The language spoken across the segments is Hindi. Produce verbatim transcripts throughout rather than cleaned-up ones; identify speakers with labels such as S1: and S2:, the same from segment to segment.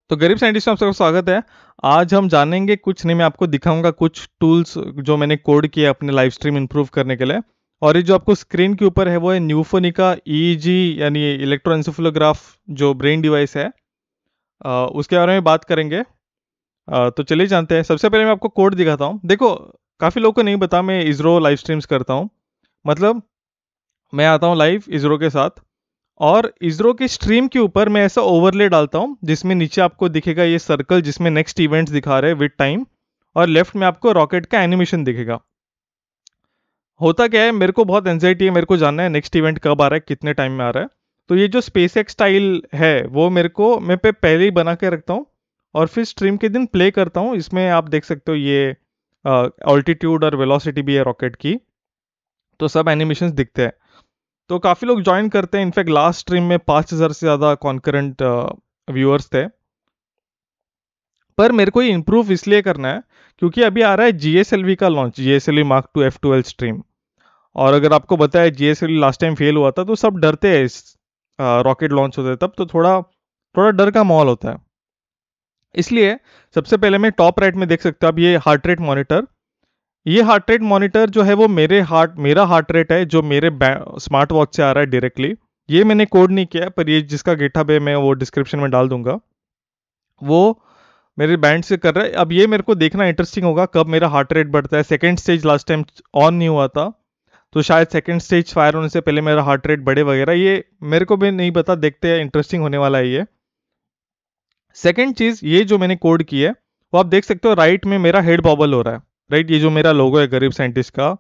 S1: तो गरीब साइंटिस्ट में आप सबका स्वागत है। आज हम जानेंगे कुछ नहीं, मैं आपको दिखाऊंगा कुछ टूल्स जो मैंने कोड किए अपने लाइव स्ट्रीम इंप्रूव करने के लिए। और ये जो आपको स्क्रीन के ऊपर है वो है न्यूफोनिका ईईजी यानी इलेक्ट्रोएन्सेफेलोग्राफ जो ब्रेन डिवाइस है। अ, उसके बारे में बात करेंगे। अ, तो चलिए जानते हैं। सबसे पहले मैं आपको कोड दिखाता हूँ। देखो, काफ़ी लोगों को नहीं पता मैं इसरो लाइव स्ट्रीम्स करता हूँ। मतलब मैं आता हूँ लाइव इसरो के साथ और इसरो की स्ट्रीम के ऊपर मैं ऐसा ओवरले डालता हूँ जिसमें नीचे आपको दिखेगा ये सर्कल जिसमें नेक्स्ट इवेंट्स दिखा रहे हैं विद टाइम, और लेफ्ट में आपको रॉकेट का एनिमेशन दिखेगा। होता क्या है, मेरे को बहुत एंजाइटी है, मेरे को जानना है नेक्स्ट इवेंट कब आ रहा है, कितने टाइम में आ रहा है। तो ये जो स्पेस एक्स स्टाइल है वो मेरे को मैं पे पहले ही बना के रखता हूँ और फिर स्ट्रीम के दिन प्ले करता हूँ। इसमें आप देख सकते हो ये ऑल्टीट्यूड और वेलोसिटी भी है रॉकेट की, तो सब एनिमेशंस दिखते हैं। तो काफ़ी लोग ज्वाइन करते हैं। इनफैक्ट लास्ट स्ट्रीम में पाँच हज़ार से ज़्यादा कॉन्करेंट व्यूअर्स थे। पर मेरे को ये इम्प्रूव इसलिए करना है क्योंकि अभी आ रहा है जीएसएलवी का launch, GSLV mark two F twelve stream. और अगर आपको बताया जीएसएलवी लास्ट टाइम फेल हुआ था तो सब डरते हैं इस रॉकेट लॉन्च होते हैं तब, तो थोड़ा थोड़ा डर का माहौल होता है। इसलिए सबसे पहले मैं टॉप राइट में देख सकते हो आप ये हार्ट रेट मॉनिटर। ये हार्ट रेट मॉनिटर जो है वो मेरे हार्ट मेरा हार्ट रेट है जो मेरे स्मार्ट वॉच से आ रहा है डायरेक्टली। ये मैंने कोड नहीं किया है, पर ये जिसका गिटहब है मैं वो डिस्क्रिप्शन में डाल दूंगा। वो मेरे बैंड से कर रहा है। अब ये मेरे को देखना इंटरेस्टिंग होगा कब मेरा हार्ट रेट बढ़ता है। Second stage last time on नहीं हुआ था, तो शायद सेकंड स्टेज फायर होने से पहले मेरा हार्ट रेट बढ़े वगैरह, ये मेरे को भी नहीं पता। देखते हैं, इंटरेस्टिंग होने वाला है ये। सेकंड चीज, ये जो मैंने कोड की है वो आप देख सकते हो राइट में मेरा हेड बॉबल हो रहा है। राइट, ये जो मेरा लोगो है गरीब साइंटिस्ट का,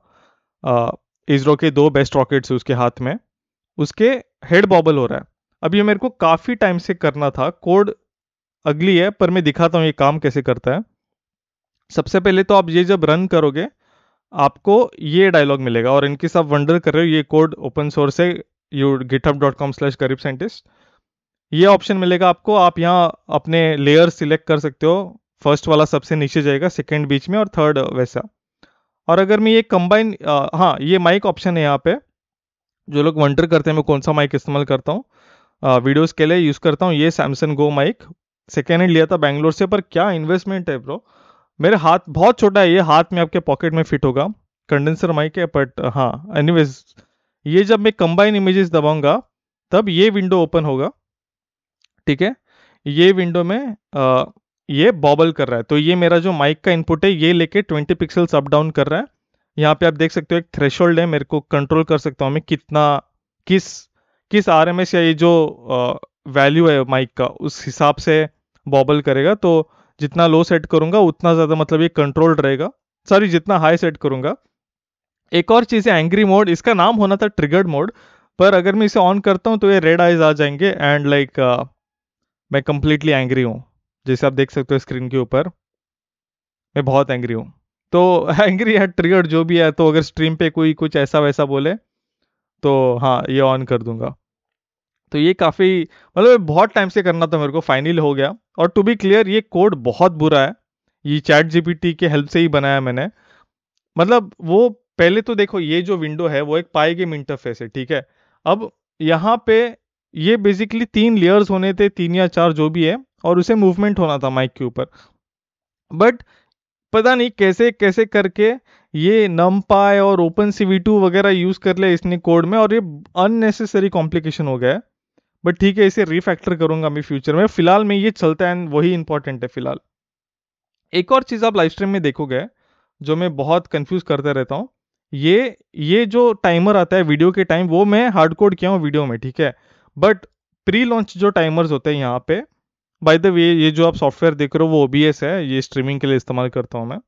S1: इसरो के दो बेस्ट रॉकेट्स है उसके हाथ में, उसके हेड बॉबल हो रहा है। अब ये मेरे को काफी टाइम से करना था। कोड अगली है पर मैं दिखाता हूँ ये काम कैसे करता है। सबसे पहले तो आप ये जब रन करोगे आपको ये डायलॉग मिलेगा, और इनकी सब वंडर कर रहे हो ये कोड ओपन सोर्स है, you GitHub dot com slash Garib scientist. ये ऑप्शन मिलेगा आपको, आप यहाँ अपने लेयर सिलेक्ट कर सकते हो। फर्स्ट वाला सबसे नीचे जाएगा, सेकंड बीच में और थर्ड वैसा। और अगर मैं ये कंबाइन, हाँ ये माइक ऑप्शन है यहाँ पे। जो लोग वंडर करते हैं मैं कौन सा माइक इस्तेमाल करता हूँ, वीडियोस के लिए यूज़ करता हूँ ये Samsung Go mic. Second hand लिया था बैंगलोर से, पर क्या इन्वेस्टमेंट है ब्रो। मेरे हाथ बहुत छोटा है, ये हाथ में आपके पॉकेट में फिट होगा। कंडेंसर माइक है, बट हाँ एनीवेज, ये जब मैं कंबाइन इमेजेस दबाऊंगा तब ये विंडो ओपन होगा। ठीक है, ये विंडो में आ, ये बॉबल कर रहा है, तो ये मेरा जो माइक का इनपुट है ये लेके ट्वेंटी पिक्सल्स अप डाउन कर रहा है। यहाँ पे आप देख सकते हो एक थ्रेशोल्ड है, मेरे को कंट्रोल कर सकता हूँ मैं कितना, किस किस आरएमएस या ये जो वैल्यू है माइक का उस हिसाब से बॉबल करेगा। तो जितना लो सेट करूंगा उतना ज़्यादा मतलब ये कंट्रोल्ड रहेगा, सॉरी जितना हाई सेट करूंगा। एक और चीज़ है एंग्री मोड, इसका नाम होना था ट्रिगर्ड मोड, पर अगर मैं इसे ऑन करता हूँ तो ये रेड आइज आ जाएंगे एंड लाइक मैं कंप्लीटली एंग्री हूँ। जैसे आप देख सकते हो स्क्रीन के ऊपर मैं बहुत एंग्री हूँ। तो एंग्री या ट्रिगर्ड जो भी है, तो अगर स्ट्रीम पे कोई कुछ ऐसा वैसा बोले तो हाँ ये ऑन कर दूंगा। तो ये काफ़ी मतलब बहुत टाइम से करना था मेरे को, फाइनल हो गया। और टू बी क्लियर ये कोड बहुत बुरा है, ये चैट जीपीटी के हेल्प से ही बनाया मैंने। मतलब वो पहले तो देखो ये जो विंडो है वो एक पाई गेम इंटरफेस है, ठीक है। अब यहाँ पे ये बेसिकली तीन लेयर्स होने थे, तीन या चार जो भी है, और उसे मूवमेंट होना था माइक के ऊपर। बट पता नहीं कैसे कैसे करके ये नमपाई और ओपन सी वी टू वगैरह यूज कर लिया इसने कोड में, और ये अननेसेसरी कॉम्प्लिकेशन हो गया है। बट ठीक है, इसे रिफैक्टर करूंगा मैं फ्यूचर में। फिलहाल में ये चलता है, वही इंपॉर्टेंट है फिलहाल। एक और चीज आप लाइव स्ट्रीम में देखोगे जो मैं बहुत कंफ्यूज करते रहता हूँ, ये ये जो टाइमर आता है वीडियो के टाइम वो मैं हार्ड कोड किया हूँ वीडियो में, ठीक है। बट प्री लॉन्च जो टाइमर्स होते हैं यहाँ पे, बाय द वे ये जो आप सॉफ्टवेयर देख रहे हो वो ओबीएस है, ये स्ट्रीमिंग के लिए इस्तेमाल करता हूँ मैं।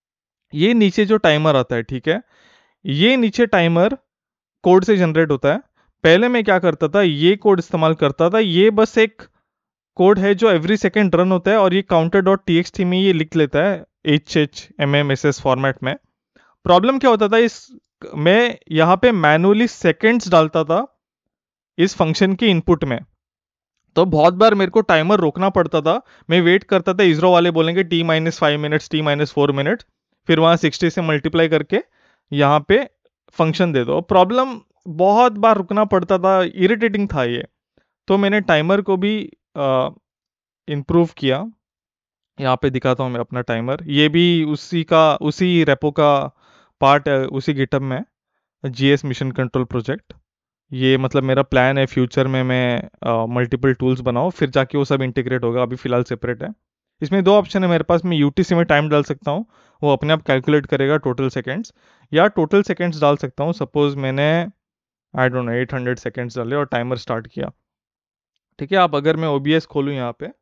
S1: ये नीचे जो टाइमर आता है, ठीक है, ये नीचे टाइमर कोड से जनरेट होता है। पहले मैं क्या करता था, ये कोड इस्तेमाल करता था। ये बस एक कोड है जो एवरी सेकेंड रन होता है, और ये counter dot T X T में ये लिख लेता है H H M M S S format में। प्रॉब्लम क्या होता था, इस मैं यहाँ पे मैनुअली सेकेंड्स डालता था इस फंक्शन के इनपुट में, तो बहुत बार मेरे को टाइमर रोकना पड़ता था। मैं वेट करता था इसरो वाले बोलेंगे T minus five minutes, T minus four minute, फिर वहाँ सिक्सटी से मल्टीप्लाई करके यहाँ पे फंक्शन दे दो। प्रॉब्लम बहुत बार रुकना पड़ता था, इरिटेटिंग था ये। तो मैंने टाइमर को भी इम्प्रूव किया। यहाँ पे दिखाता हूँ मैं अपना टाइमर, ये भी उसी का उसी रेपो का पार्ट है, उसी गिटहब में, जीएस मिशन कंट्रोल प्रोजेक्ट। ये मतलब मेरा प्लान है फ्यूचर में मैं मल्टीपल टूल्स बनाऊँ, फिर जाके वो सब इंटीग्रेट होगा, अभी फिलहाल सेपरेट है। इसमें दो ऑप्शन है मेरे पास, मैं यूटीसी में टाइम डाल सकता हूँ, वो अपने आप कैलकुलेट करेगा टोटल सेकेंड्स, या टोटल सेकेंड्स डाल सकता हूँ। सपोज मैंने I don't know eight hundred seconds डाले और टाइमर स्टार्ट किया, ठीक है। आप अगर मैं ओबीएस खोलूँ यहाँ पे,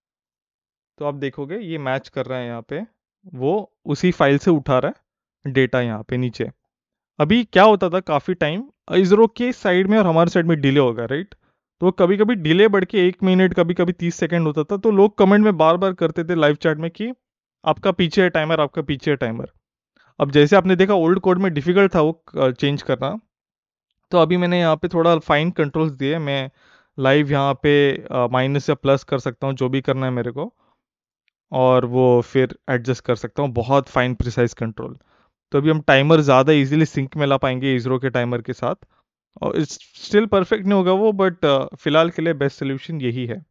S1: तो आप देखोगे ये मैच कर रहा है यहाँ पे, वो उसी फाइल से उठा रहा है डेटा यहाँ पे नीचे। अभी क्या होता था, काफ़ी टाइम इसरो के साइड में और हमारे साइड में डिले होगा, राइट। तो कभी कभी डिले बढ़ के एक मिनट, कभी कभी तीस सेकंड होता था, तो लोग कमेंट में बार बार करते थे लाइव चैट में कि आपका पीछे है टाइमर, आपका पीछे है टाइमर। अब जैसे आपने देखा ओल्ड कोड में डिफिकल्ट था वो चेंज करना, तो अभी मैंने यहाँ पे थोड़ा फाइन कंट्रोल्स दिए, मैं लाइव यहाँ पे माइनस या प्लस कर सकता हूँ, जो भी करना है मेरे को, और वो फिर एडजस्ट कर सकता हूँ, बहुत फाइन प्रिसाइज कंट्रोल। तो अभी हम टाइमर ज़्यादा इजीली सिंक में ला पाएंगे इसरो के टाइमर के साथ, और स्टिल परफेक्ट नहीं होगा वो, बट फिलहाल के लिए बेस्ट सोल्यूशन यही है।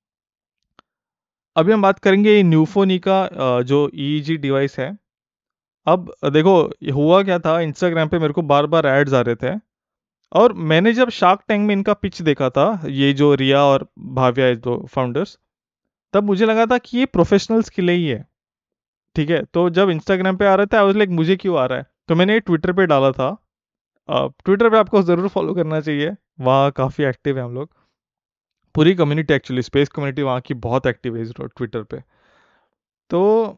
S1: अभी हम बात करेंगे न्यूफोनी का जो ईईजी डिवाइस है। अब देखो हुआ क्या था, इंस्टाग्राम पे मेरे को बार बार एड्स आ रहे थे, और मैंने जब शार्क टैंक में इनका पिच देखा था, ये जो रिया और भाव्या है दो फाउंडर्स, तब मुझे लगा था कि ये प्रोफेशनल्स के लिए ही है, ठीक है। तो जब इंस्टाग्राम पे आ रहा था आई वाज लाइक मुझे क्यों आ रहा है, तो मैंने ट्विटर पे डाला था। ट्विटर पे आपको ज़रूर फॉलो करना चाहिए, वहाँ काफ़ी एक्टिव है हम लोग, पूरी कम्युनिटी एक्चुअली, स्पेस कम्युनिटी वहाँ की बहुत एक्टिव है ट्विटर पे। तो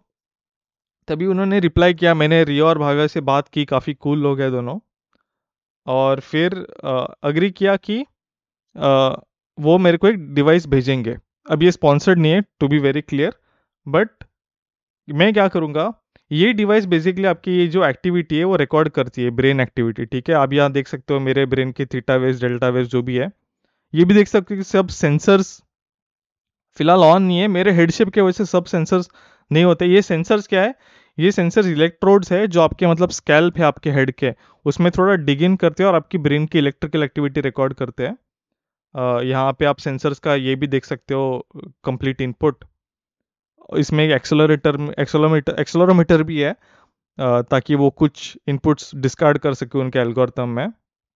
S1: तभी उन्होंने रिप्लाई किया, मैंने रिया और भाव्या से बात की, काफ़ी कूल लोग हैं दोनों, और फिर अग्री किया कि आ, वो मेरे को एक डिवाइस भेजेंगे। अब ये स्पॉन्सर्ड नहीं है to be very clear, but मैं क्या करूँगा, ये डिवाइस बेसिकली आपकी ये जो एक्टिविटी है वो रिकॉर्ड करती है, ब्रेन एक्टिविटी, ठीक है। आप यहाँ देख सकते हो मेरे ब्रेन के थीटा वेव्स, डेल्टा वेव्स जो भी है, ये भी देख सकते हो कि सब सेंसर्स फिलहाल ऑन नहीं है, मेरे हेडशिप के वजह से सब सेंसर्स नहीं होते। ये सेंसर्स क्या है, ये सेंसर्स इलेक्ट्रोड्स है जो आपके मतलब स्कैल्प है आपके हेड के, उसमें थोड़ा डिग इन करते हैं और आपकी ब्रेन की इलेक्ट्रिकल एक्टिविटी रिकॉर्ड करते हैं। यहाँ पे आप सेंसर्स का ये भी देख सकते हो कंप्लीट इनपुट, इसमें एक एक्सेलरेटर एक्सेलोमीटर एक्सेलरोमीटर भी है, ताकि वो कुछ इनपुट्स डिस्कार्ड कर सके उनके एल्गोरिथम में।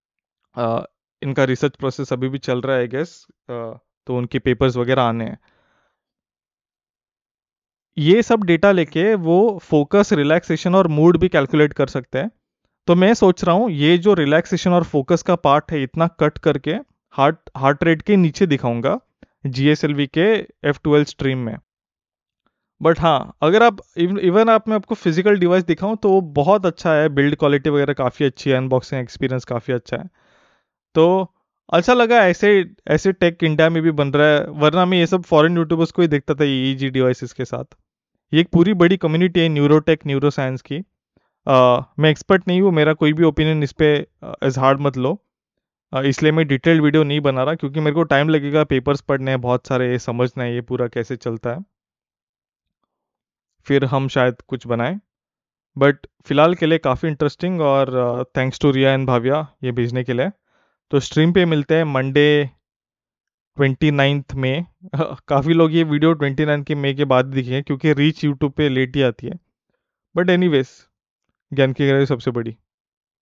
S1: इनका रिसर्च प्रोसेस अभी भी चल रहा है आई गेस, तो उनके पेपर्स वगैरह आने हैं। ये सब डेटा लेके वो फोकस, रिलैक्सेशन और मूड भी कैलकुलेट कर सकते हैं। तो मैं सोच रहा हूँ ये जो रिलैक्सेशन और फोकस का पार्ट है इतना कट करके हार्ट हार्ट रेट के नीचे दिखाऊंगा जीएसएलवी के एफ ट्वेल्व स्ट्रीम में। बट हाँ, अगर आप इवन आप मैं आपको फिजिकल डिवाइस दिखाऊं तो वो बहुत अच्छा है, बिल्ड क्वालिटी वगैरह काफ़ी अच्छी है, अनबॉक्सिंग एक्सपीरियंस काफ़ी अच्छा है। तो अच्छा लगा ऐसे ऐसे टेक इंडिया में भी बन रहा है, वरना मैं ये सब फॉरेन यूट्यूबर्स को ही देखता था ईईजी डिवाइसेस के साथ। ये एक पूरी बड़ी कम्युनिटी है न्यूरोटेक न्यूरो साइंस की। आ, मैं एक्सपर्ट नहीं हूँ, मेरा कोई भी ओपिनियन इस पर एज हार्ड मत लो, आ, इसलिए मैं डिटेल्ड वीडियो नहीं बना रहा, क्योंकि मेरे को टाइम लगेगा, पेपर्स पढ़ने हैं बहुत सारे, ये समझना है ये पूरा कैसे चलता है, फिर हम शायद कुछ बनाएं। बट फिलहाल के लिए काफ़ी इंटरेस्टिंग, और thanks to Riya and Bhavya ये भेजने के लिए। तो स्ट्रीम पे मिलते हैं मंडे ट्वेंटी नाइन्थ में। काफ़ी लोग ये वीडियो ट्वेंटी नाइन के मई के बाद दिखे, क्योंकि रीच यूट्यूब पे लेट ही आती है। बट एनीवेज, ज्ञान की गहराई सबसे बड़ी।